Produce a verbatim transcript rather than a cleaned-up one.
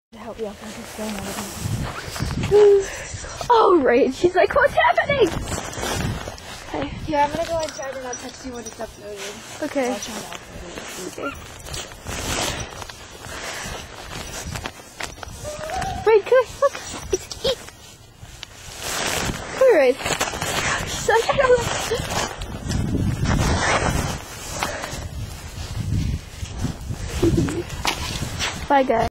To help you out oh, right. She's like, what's happening? Okay. Yeah, I'm gonna go inside and I'll text you when it's uploaded. Okay. I'll try to upload it. Okay. Right, come here. Look. It's eat. Alright. She's like, I don't know. Bye, guys.